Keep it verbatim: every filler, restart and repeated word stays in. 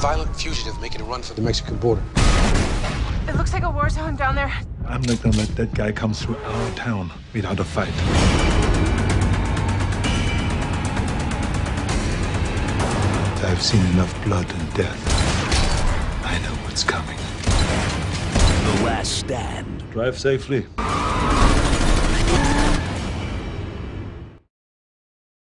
violent fugitive making a run for the Mexican border. It looks like a war zone down there. I'm not gonna let that guy come through our town without a fight. I've seen enough blood and death. I know what's coming. The Last Stand. Drive safely.